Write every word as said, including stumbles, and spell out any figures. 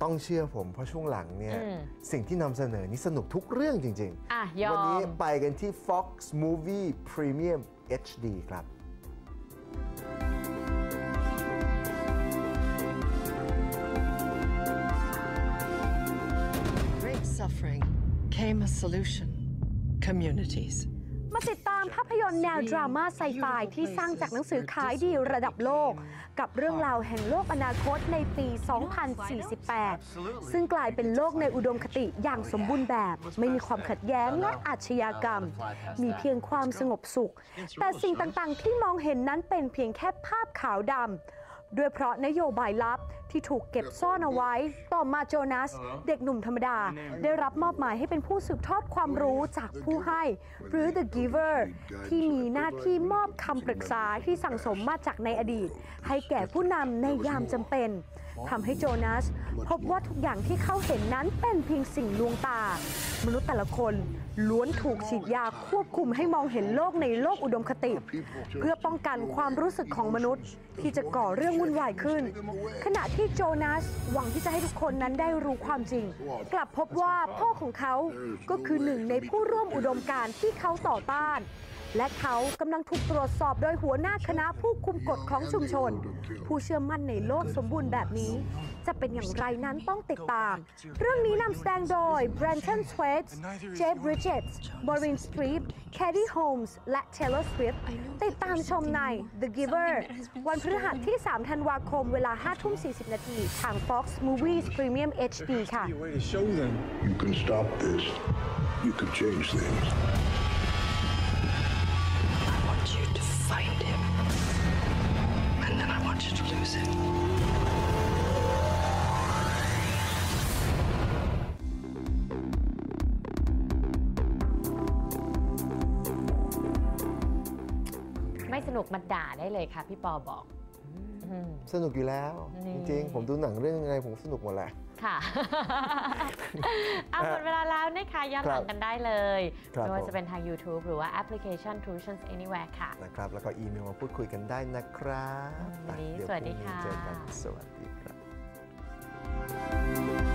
ต้องเชื่อผมเพราะช่วงหลังเนี่ยสิ่งที่นำเสนอนี่สนุกทุกเรื่องจริงๆวันนี้ไปกันที่ Fox Movie Premium เอช ดี ครับ Great suffering came a solution. Communities. มาติดตามภาพยนตร์แนวดราม่าไซไฟที่สร้างจากหนังสือขายดีระดับโลกกับเรื่องราวแห่งโลกอนาคตในปี สองพันสี่สิบแปด ซึ่งกลายเป็นโลกในอุดมคติอย่างสมบูรณ์แบบไม่มีความขัดแย้งและอาชญากรรมมีเพียงความสงบสุขแต่สิ่งต่างๆที่มองเห็นนั้นเป็นเพียงแค่ภาพขาวดำด้วยเพราะนโยบายลับที่ถูกเก็บซ่อนเอาไว้ต่อมาโจนัสเด็กหนุ่มธรรมดาได้รับมอบหมายให้เป็นผู้สืบทอดความรู้จากผู้ให้หรือ The Giver ที่มีหน้าที่มอบคำปรึกษาที่สั่งสมมาจากในอดีตให้แก่ผู้นำในยามจำเป็นทำให้โจนัสพบว่าทุกอย่างที่เขาเห็นนั้นเป็นเพียงสิ่งลวงตามนุษย์แต่ละคนล้วนถูกฉีดยาควบคุมให้มองเห็นโลกในโลกอุดมคติเพื่อป้องกันความรู้สึกของมนุษย์ที่จะก่อเรื่องวุ่นวายขึ้นขณะที่โจนัสหวังที่จะให้ทุกคนนั้นได้รู้ความจริงกลับพบว่าพ่อของเขาก็คือหนึ่งในผู้ร่วมอุดมการณ์ที่เขาต่อต้านและเขากำลังถูกตรวจสอบโดยหัวหน้าคณะผู้คุมกฎของชุมชนผู้เชื่อมั่นในโลกสมบูรณ์แบบนี้จะเป็นอย่างไรนั้นต้องติดตามเรื่องนี้นำแสดงโดย Brenton Thwaites เจฟ บริดเจตส์ Maureen Streep แคดดี้ โฮมส์ และ Taylor Swift ติดตามชมใน The Giver วันพฤหัสที่ สาม ธันวาคมเวลา ห้าทุ่มสี่สิบ นาทีทาง Fox Movies Premium เอช ดี ค่ะ You can stop this. You can change things.I want you to find him, and then I want you to lose him. ไม่สนุกมาด่าได้เลยค่ะพี่ปอบอกสนุกอยู่แล้วจริงๆผมดูหนังเรื่องอะไรผมสนุกหมดแหละค่ะเอาหมดเวลาแล้วนะคะย้อนหลังกันได้เลยไม่ว่าจะเป็นทาง YouTube หรือว่าแอปพลิเคชัน Tuitions Anywhere ค่ะนะครับแล้วก็อีเมลมาพูดคุยกันได้นะครับวันนี้สวัสดีค่ะเจอกันสวัสดีครับ